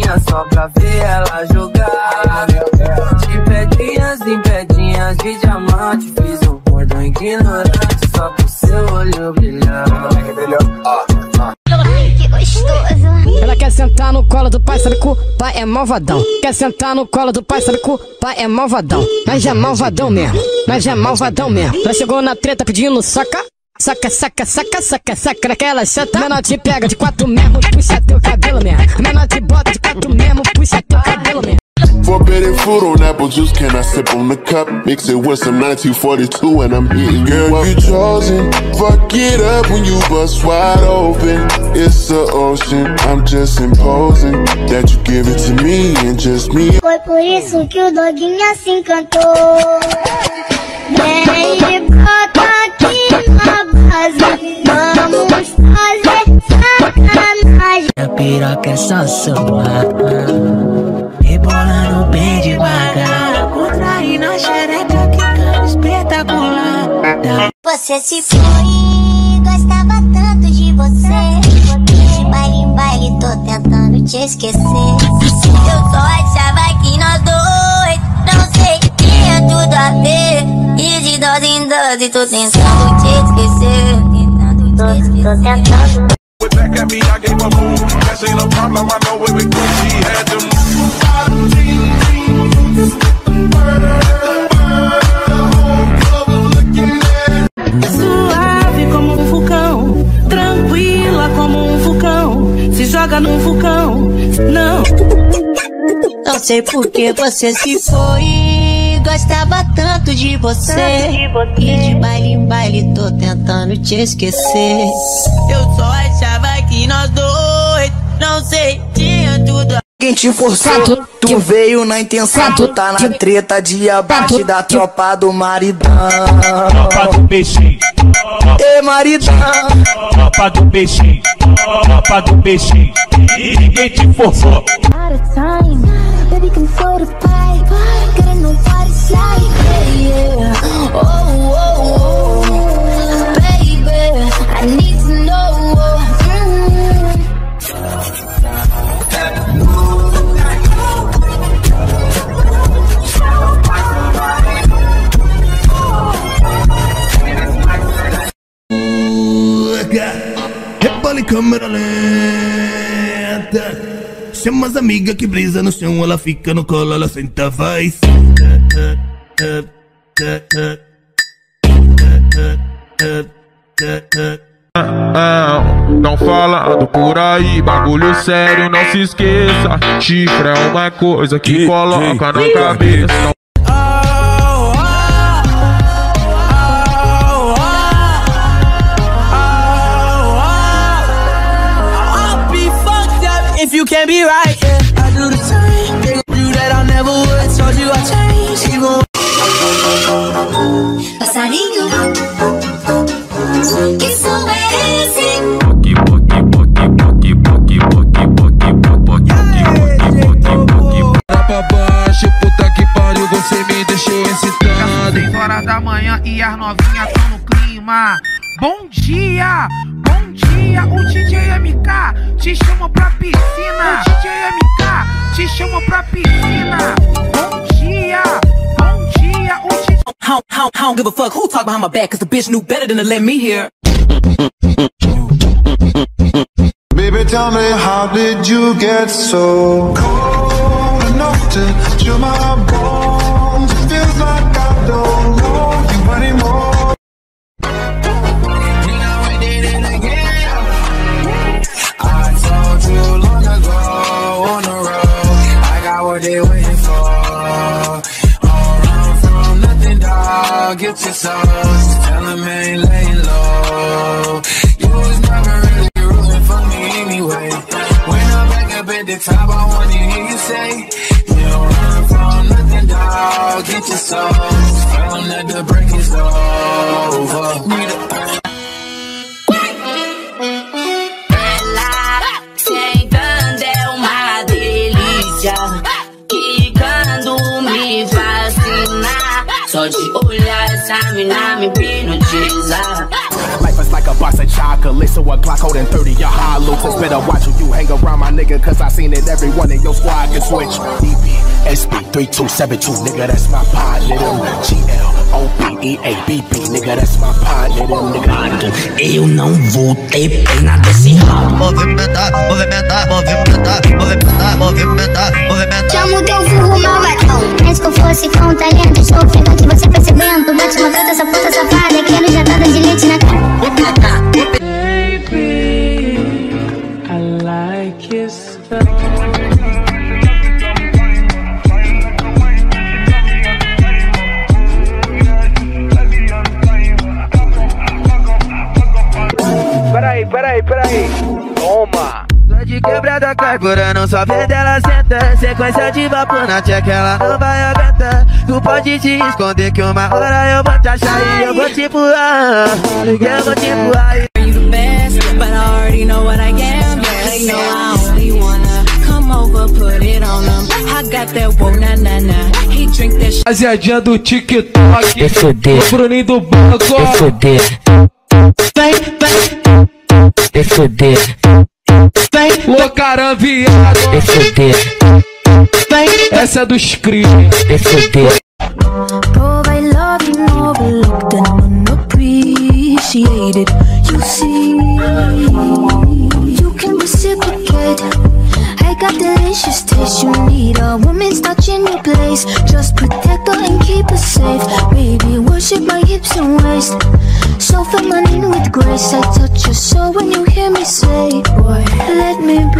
novinha só pra ver ela jogar. De pedrinhas em pedrinhas de diamante, fiz um cordão ignorante só pro seu olho brilhar. Que gostoso. Ela quer sentar no colo do pai, sabe que o pai é malvadão. Quer sentar no colo do pai, sabe que o pai é malvadão. Mas é malvadão mesmo, mas é malvadão mesmo. Ela chegou na treta pedindo saca. Saca, saca, saca, saca, saca naquela chata. Menor te pega de 4 mesmo, puxa teu cabelo mesmo. Menor te bota de 4 mesmo, puxa teu cabelo mesmo. Forbidden fruit on apple juice, can I sip on the cup? Mix it with some 1942 and I'm hitting you up. You chosen, fuck it up when you bust wide open. It's the ocean, I'm just imposing that you give it to me and just me. Foi por isso que o doguinha se encantou. Vem e brota aqui na base, vamos fazer sacanagem. A piroca é só sua, rebolando bem devagar, contraindo a xereca, quicando espetacular. Você se foi, gostava tanto de você. De baile em baile, tô tentando te esquecer. Eu só achava que nós dois, não sei, tinha tudo a ver. E de dose em dose, tô tentando te esquecer. Tô tentando. Back at me, I gave a move. That ain't a problem, I know where we go. She had to Suave como um vulcão, tranquila como um vulcão. Se joga num vulcão, não. Não sei por que você se foi, gostava tanto de você. E de baile em baile, tô tentando te esquecer. Eu só achava que nós dois, não sei, tinha tudo. Quem te forçou, tu veio na intenção, tu tá na treta de abate da tropa do maridão. Tropa do peixinho, Ei, maridão, tropa do peixinho, tropa do peixinho. E ninguém te forçou. Out of time, baby control the pipe. Getting no body slide, yeah. Oh, oh, oh, baby, I need to know. Rebole câmera lenta. Chama as amigas que brisa no chão, ela fica no colo, ela senta, vai. Não falando por aí, bagulho sério, não se esqueça. Chifre é uma coisa que coloca na cabeça. If you can't be right, yeah, I do the same. You that I never would, I told you I changed. Even Passarinho, que som é esse? Pra baixo, puta que pariu, você me deixou excitado. 6 horas da manhã e as novinhas tão no clima. Bom dia, o DJ MK te chama pra piscina. DJ MK te chama pra piscina. Bom dia, o DJ. I don't give a fuck who talk behind my back, cause the bitch knew better than to let me hear. Baby, tell me, how did you get so cold enough to chill my bones? It feels like I don't know you anymore. They waiting for. Don't run from nothing, dog. Get your sauce. Tell them ain't laying low. You was never really rooting for me anyway. When I'm back up at the top, I wanna hear you say, you don't run from nothing, dog. Get your sauce. Tell them that the break is over. Só de olhar essa mina me hipnotiza. Life is like a box of chocolates, so a Glock holding 30 your hollow. Cause better watch who you hang around, my nigga, cause I seen it everyone in your squad can switch. DB, SB, 3272, nigga, that's my partner. GL, OBEABB, nigga, that's my partner. Eu não vou ter pena desse rabo. Movimentar, movimentar, movimentar, movimentar, movimentar, movimentar. Chama o teu vulgo malvadão. Antes que eu fosse com talento, estou ofegante, você percebendo. Bate uma gata, essa puta safada, quero jatada de leite na cara. Baby, I like your stuff. Peraí, toma. Tô de quebrada, carburando, só vê dela senta. Sequência de vapor na tcheca, ela não vai aguentar. Tu pode te esconder que uma hora eu vou te achar e eu vou te empurrar. Eu vou te empurrar. You the best, but I already know what I am. They know I only wanna come over, put it on them. I got that whoa na na na. He drink that shit. Rapaziadinha do TikTok, o Bruninho do Banco. Locaram viado. Essa é dos crimes. Provide love and overlooked and unappreciated. You see, you can reciprocate. I got delicious taste. You need a woman's touch in your place. Just protect her and keep her safe. Baby, worship my hips and waist. So feminine with grace. I touch your soul when you hear me say, boy, let me